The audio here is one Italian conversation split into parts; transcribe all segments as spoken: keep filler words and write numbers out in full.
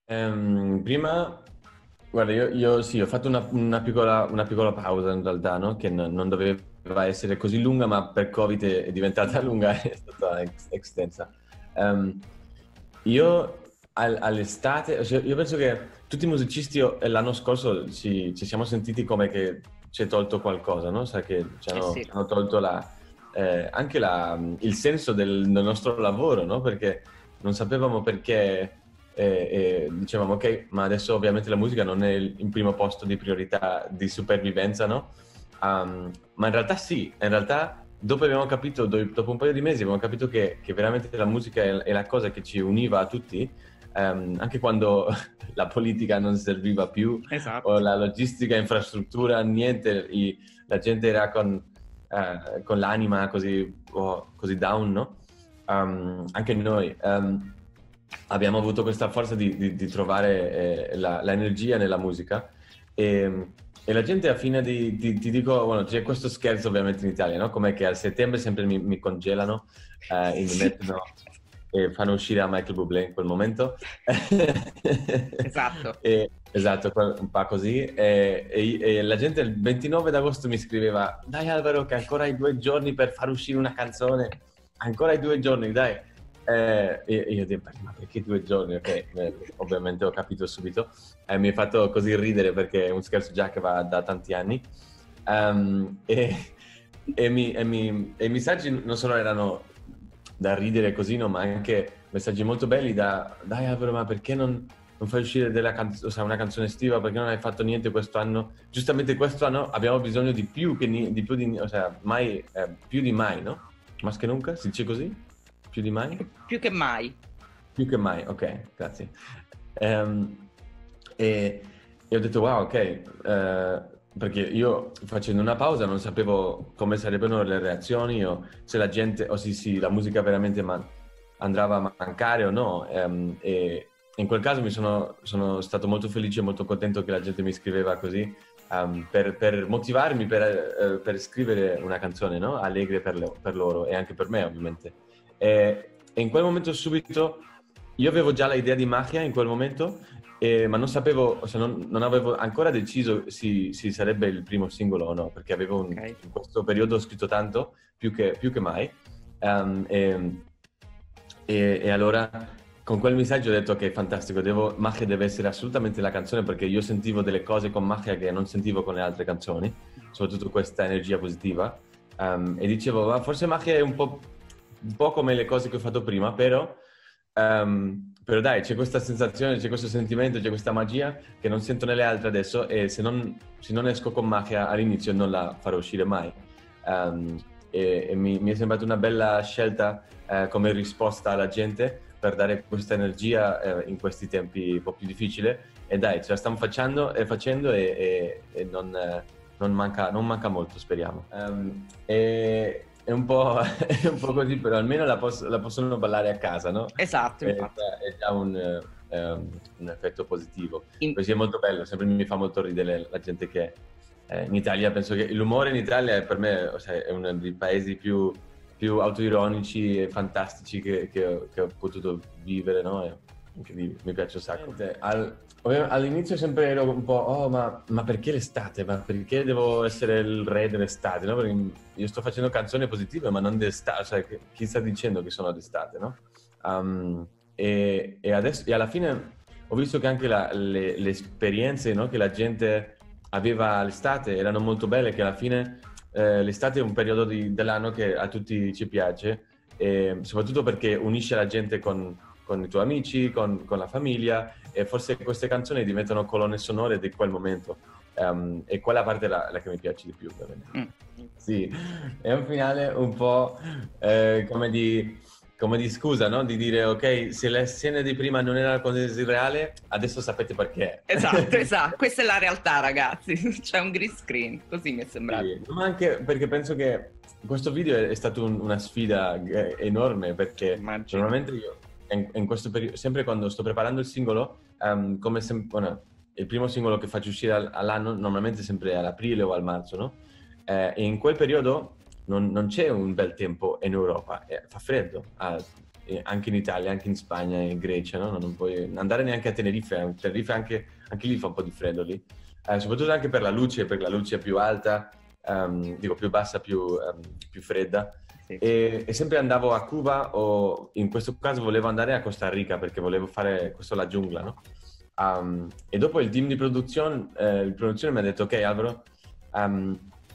Ehm, prima, guarda, io, io sì, ho fatto una, una piccola, una piccola pausa in realtà, no? Che non, non doveva essere così lunga, ma per Covid è, è diventata lunga e è stata ex- extensa. Ehm, io al- all'estate, cioè, io penso che tutti i musicisti io- l'anno scorso ci, ci siamo sentiti come che ci è tolto qualcosa, no? Sai che ci Eh hanno, sì, ci hanno tolto la, eh, anche la- il senso del, del nostro lavoro, no? Perché non sapevamo perché e, e dicevamo ok, ma adesso ovviamente la musica non è il in primo posto di priorità di supervivenza, no? Um, ma in realtà sì, in realtà dopo abbiamo capito, do- dopo un paio di mesi abbiamo capito che, che veramente la musica è, è la cosa che ci univa a tutti, ehm, anche quando la politica non serviva più o esatto. la logistica, infrastruttura, niente, i- la gente era con, eh, con l'anima così, oh, così down, no? Um, anche noi. Um, abbiamo avuto questa forza di, di- di trovare eh, la- l'energia nella musica e, e la gente a fine di, di- ti dico, bueno, c'è questo scherzo ovviamente in Italia, no? Come che a settembre sempre mi, mi congelano eh, e mi Sì, mettono e fanno uscire a Michael Bublé in quel momento. esatto. E- esatto, quel- un po' così. E, e- e la gente il ventinove d'agosto mi scriveva: Dai Alvaro, che ancora hai due giorni per far uscire una canzone. Ancora hai due giorni, dai. Eh, e e io dico, ma perché due giorni? Ok, eh, ovviamente ho capito subito. Eh, mi ha fatto così ridere perché è un scherzo già che va da tanti anni. Um, e, e, mi- e mi- e i messaggi non solo erano da ridere così, no, ma anche messaggi molto belli da dai Alvaro, ma perché non, non fai uscire della canz- o sea, una canzone estiva? Perché non hai fatto niente questo anno? Giustamente questo anno abbiamo bisogno di più che ni- di più di, o sea, mai, eh, più di mai, no? Mas che nunca? Si dice così? Più di mai? Più che mai. Più che mai, ok, grazie. Ehm, e, e ho detto, wow, ok, eh, perché io facendo una pausa non sapevo come sarebbero le reazioni o se la gente, o se sì, la musica veramente man- andava a mancare o no. Ehm, e in quel caso mi sono, sono stato molto felice e molto contento che la gente mi scriveva così, ehm, per, per motivarmi per, eh, per scrivere una canzone, no? Allegre per, le- per loro e anche per me, ovviamente. E, e in quel momento subito io avevo già l'idea di Mafia in quel momento, eh, ma non sapevo, cioè non, non avevo ancora deciso se se sarebbe il primo singolo o no, perché avevo un- Ok. in questo periodo ho scritto tanto, più che, più che mai. Ehm, e, e- e allora con quel messaggio ho detto che è fantastico, devo, Mafia deve essere assolutamente la canzone perché io sentivo delle cose con Mafia che non sentivo con le altre canzoni, soprattutto questa energia positiva. Ehm, e dicevo, ma forse Mafia è un po', un po' come le cose che ho fatto prima, però... Ehm, però dai, c'è questa sensazione, c'è questo sentimento, c'è questa magia che non sento nelle altre adesso e se non, se non esco con Mafia all'inizio non la farò uscire mai. Ehm, e e mi, mi è sembrata una bella scelta eh, come risposta alla gente per dare questa energia eh, in questi tempi un po' più difficili e dai, ce la stiamo facendo e, facendo e, e- e non, eh, non manca, non manca molto, speriamo. Ehm, e, è un po', è un po' così, però almeno la, posso- la possono ballare a casa, no? Esatto, È infatti. già, è già un, eh, ehm, un effetto positivo. In- Così è molto bello, sempre mi fa molto ridere la gente che eh, in Italia, penso che l'umore in Italia è per me, o sea, è uno dei paesi più, più autoironici e fantastici che, che ho, che ho potuto vivere, no? E anche lì mi piace un sacco. Al- ovvia- all'inizio sempre ero un po', oh, ma, ma perché l'estate? Ma perché devo essere il re dell'estate? No? Perché io sto facendo canzoni positive, ma non d'estate, cioè, che- chi sta dicendo che sono d'estate, no? Um, e, e adesso, e alla fine ho visto che anche la- le, le esperienze, no, che la gente aveva l'estate erano molto belle, che alla fine eh, l'estate è un periodo di- dell'anno che a tutti ci piace, e soprattutto perché unisce la gente con, con i tuoi amici, con, con la famiglia e forse queste canzoni diventano colonne sonore di quel momento. Ehm, e quella parte è la, la che mi piace di più, ovviamente. mm. Sì, è un finale un po' eh, come di, come di scusa, no? Di dire, ok, se le scene di prima non erano così reale, adesso sapete perché. Esatto, esatto. Questa è la realtà, ragazzi. C'è un green screen, così mi è sembrato. Sì, ma anche perché penso che questo video è, è stato un- una sfida eh, enorme perché Immagino. normalmente io in, in questo periodo, sempre quando sto preparando il singolo, ehm, come sem- bueno, il primo singolo che faccio uscire al- all'anno normalmente è sempre all'aprile o al marzo, no? Eh, e in quel periodo non, non c'è un bel tempo in Europa, eh, fa freddo, ah, eh, anche in Italia, anche in Spagna e in Grecia, no? Non puoi andare neanche a Tenerife, Tenerife anche, anche lì fa un po' di freddo lì, eh, soprattutto anche per la luce, perché la luce è più alta, um, dico più bassa, più, um, più fredda. Sì. E, e sempre andavo a Cuba o in questo caso volevo andare a Costa Rica perché volevo fare questo la giungla, no? Um, e dopo il team di produzione, eh, il produzione mi ha detto ok Alvaro, um,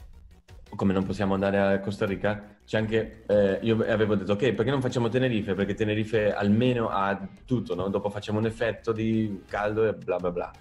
come non possiamo andare a Costa Rica, c'è anche, eh, io avevo detto ok, perché non facciamo Tenerife? Perché Tenerife almeno ha tutto, no? Dopo facciamo un effetto di caldo e bla bla bla.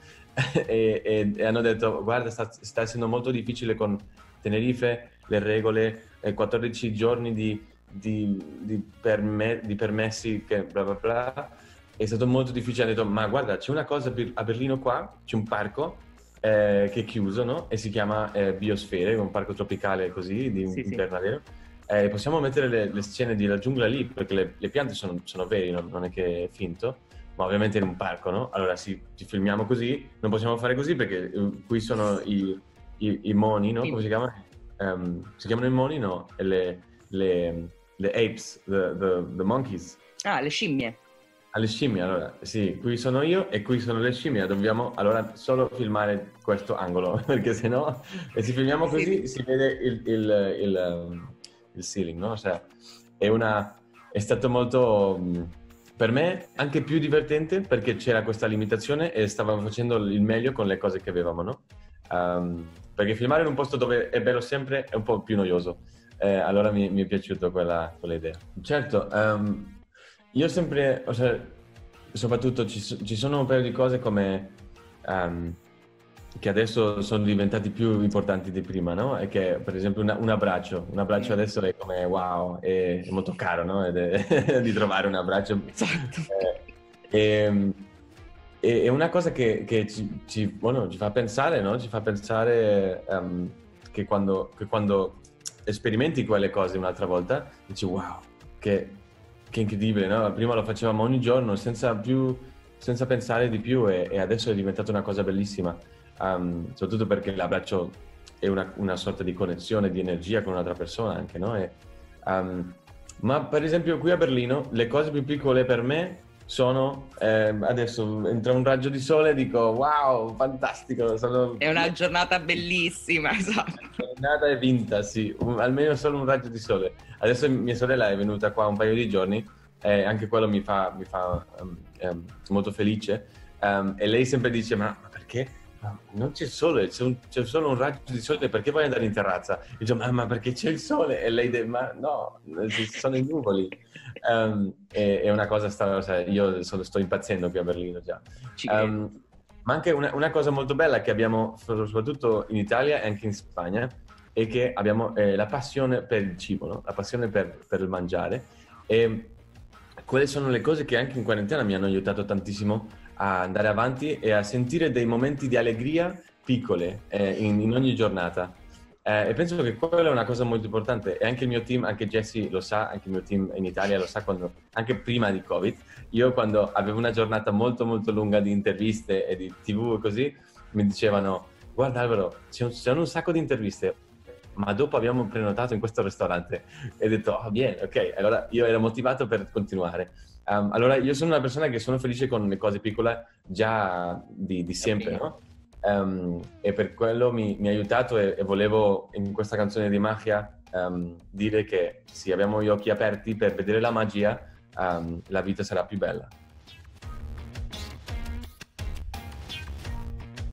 e, e, e hanno detto guarda, sta, sta essendo molto difficile con Tenerife, le regole, eh, quattordici giorni di, di, di, perme- di permessi che bla bla bla. È stato molto difficile, hanno detto ma guarda c'è una cosa a Berlino qua, c'è un parco eh, che è chiuso, no? E si chiama eh, Biosfere, un parco tropicale così di Sì, sì. invernadero. Eh, possiamo mettere le, le scene della giungla lì perché le, le piante sono, sono vere, non, non è che è finto, ma ovviamente in un parco, no? Allora sì, ci filmiamo così, non possiamo fare così perché uh, qui sono i, i, i moni, no? Sì. Come si chiamano? Um, si chiamano i moni, no? E le, le, le apes, the, the, the monkeys. Ah, le scimmie. Alle scimmie, allora, sì, qui sono io e qui sono le scimmie, dobbiamo allora solo filmare questo angolo, perché sennò, e se filmiamo così Sì. si vede il, il, il, um, il ceiling, no? Cioè, è una, è stato molto, per me, anche più divertente perché c'era questa limitazione e stavamo facendo il meglio con le cose che avevamo, no? Um, perché filmare in un posto dove è bello sempre è un po' più noioso, eh, allora mi, mi è piaciuta quella, quella idea. Certo, um, io sempre, o sea, soprattutto ci, ci sono un paio di cose come um, che adesso sono diventati più importanti di prima, no? E che per esempio una, un abbraccio, un abbraccio adesso è come wow, è, è molto caro, no? Ed è, di trovare un abbraccio. Esatto. Eh, e, è una cosa che, che ci, ci, bueno, ci fa pensare, no? Ci fa pensare um, che, quando, che quando sperimenti quelle cose un'altra volta, dici wow, che Che incredibile, no? Prima lo facevamo ogni giorno senza più, senza pensare di più e, e adesso è diventata una cosa bellissima, um, soprattutto perché l'abbraccio è una, una sorta di connessione, di energia con un'altra persona anche, no? E, um, ma per esempio qui a Berlino le cose più piccole per me sono, eh, adesso entra un raggio di sole e dico wow, fantastico, sono... È una giornata bellissima, esatto. La giornata è vinta, sì, un, almeno solo un raggio di sole. Adesso mia sorella è venuta qua un paio di giorni e anche quello mi fa, mi fa um, um, molto felice um, e lei sempre dice ma, ma perché ma non c'è il sole, c'è, un, c'è solo un raggio di sole, perché vuoi andare in terrazza? E dico ma, ma perché c'è il sole? E lei dice ma no, ci sono i nuvoli. Um, è, è una cosa, sta, cioè, io sono, sto impazzendo qui a Berlino già. Um, ma anche una, una cosa molto bella che abbiamo soprattutto in Italia e anche in Spagna è che abbiamo eh, la passione per il cibo, no? La passione per, per il mangiare, e quelle sono le cose che anche in quarantena mi hanno aiutato tantissimo a andare avanti e a sentire dei momenti di allegria piccole eh, in, in ogni giornata. Eh, e penso che quella è una cosa molto importante, e anche il mio team, anche Jesse lo sa, anche il mio team in Italia lo sa, quando, anche prima di Covid, io quando avevo una giornata molto molto lunga di interviste e di tivù e così, mi dicevano guarda Alvaro, c'è un, c'è un sacco di interviste, ma dopo abbiamo prenotato in questo ristorante, e ho detto oh, bene, ok, allora io ero motivato per continuare. Um, allora io sono una persona che sono felice con le cose piccole già di, di sempre, no? Um, e per quello mi, mi ha aiutato, e, e volevo in questa canzone di Magia um, dire che se abbiamo gli occhi aperti per vedere la magia, um, la vita sarà più bella.